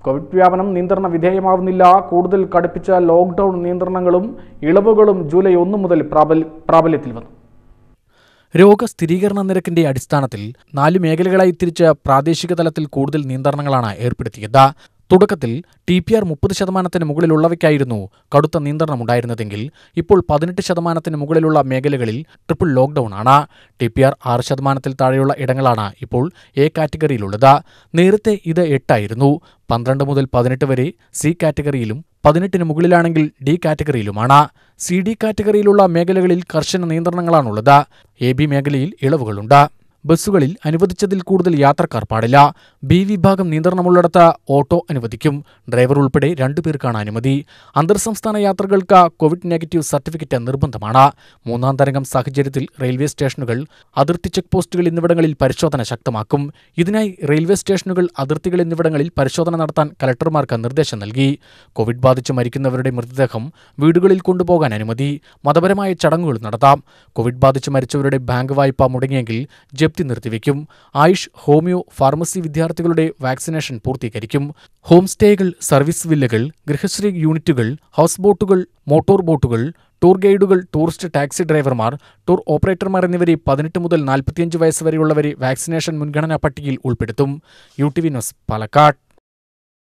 Covid വ്യാപനം നിയന്ത്രണ വിധേയമാവുന്നില്ല. കൂടുതൽ കടുപ്പിച്ച ലോക്ക്ഡൌൺ നിയന്ത്രണങ്ങളും ഇളവുകളും ജൂലൈ 1 മുതൽ പ്രാബല്യത്തിൽ വന്നു. രോഗസ്ഥിരീകരണ നിരക്കിന്റെ അടിസ്ഥാനത്തിൽ 4 മേഖലകളായി തിരിച്ച് പ്രാദേശിക തലത്തിൽ കൂടുതൽ നിയന്ത്രണങ്ങളാണ് ഏർപ്പെടുത്തിയത്. തുടക്കത്തിൽ TPR 30% മുകളിലുള്ളവയ്ക്കായിരുന്നു കടുത്ത നിയന്ത്രണമുണ്ടായിരുന്നതെങ്കിൽ ഇപ്പോൾ 18% മുകളിലുള്ള മേഖലകളിൽ ട്രിപ്പിൾ ലോക്ക്ഡൌൺ ആണ്. TPR 6% താഴെയുള്ള ഇടങ്ങളാണ് ഇപ്പോൾ A കാറ്റഗറിയിലുള്ളത്. നേരത്തെ ഇത് 8 ആയിരുന്നു. 12 മുതൽ 18 വരെ C കാറ്റഗറിയിലും 18 മുകളിലാണെങ്കിൽ D കാറ്റഗറിയിലുമാണ്. CD കാറ്റഗറിയിലുള്ള മേഖലകളിൽ കർശന നിയന്ത്രണങ്ങളാണുള്ളത്. AB മേഖലയിൽ ഇളവുകളുണ്ട്. ബസ്സുകളിൽ അനുവദിച്ചതിൽ കൂടുതൽ യാത്രക്കാർ പാടില്ല. B വിഭാഗം നിയന്ത്രണമുള്ളിടത്ത് ഓട്ടോ അനുവദിക്കും. ഡ്രൈവർ ഉൾപ്പെടെ 2 പേർക്കാണ് അനുമതി. അന്തർ സംസ്ഥാന യാത്രകൾക്ക് കോവിഡ് നെഗറ്റീവ് സർട്ടിഫിക്കറ്റ് നിർബന്ധമാണ്. 3ാം തരംഗം സാഹചര്യത്തിൽ റെയിൽവേ സ്റ്റേഷനുകൾ, അതിർത്തി ചെക്ക് പോസ്റ്റുകൾ എന്നിവിടങ്ങളിൽ പരിശോധന ശക്തമാക്കും. ഇതിനായി റെയിൽവേ സ്റ്റേഷനുകൾ, അതിർത്തികൾ എന്നിവിടങ്ങളിൽ പരിശോധന നടത്താൻ കലക്ടർമാർക്ക് നിർദ്ദേശം നൽകി. കോവിഡ് ബാധിച്ച് മരിക്കുന്നവരുടെ മൃതദേഹം വീടുകളിൽ കൊണ്ടുപോകാൻ അനുമതി. മതപരമായ ചടങ്ങുകൾ നടത്താം. കോവിഡ് ബാധിച്ച് മരിച്ചവരുടെ ബാങ്ക് വായ്പ മുടങ്ങിയെങ്കിൽ ജപ്തി നിർത്തിവെക്കും. ആയുഷ്, ഹോമിയോ, ഫാർമസി വിദ്യാർത്ഥികളുടെ വാക്സിനേഷൻ പൂർത്തീകരിക്കും. ഹോം സ്റ്റേകൾ, സർവീസ് വില്ലകൾ, ഗൃഹശ്രീ യൂണിറ്റുകൾ, ഹൗസ് ബോട്ടുകൾ, മോട്ടോർ ബോട്ടുകൾ, ടൂർ ഗൈഡുകൾ, ടൂറിസ്റ്റ് ടാക്സി ഡ്രൈവർമാർ, ടൂർ ഓപ്പറേറ്റർമാർ എന്നിവരെ 18 മുതൽ 45 വയസ്സ് വരെയുള്ളവരെ വാക്സിനേഷൻ മുൻഗണനാ പട്ടികയിൽ ഉൾപ്പെടുത്തും. UTV news, Palakkad.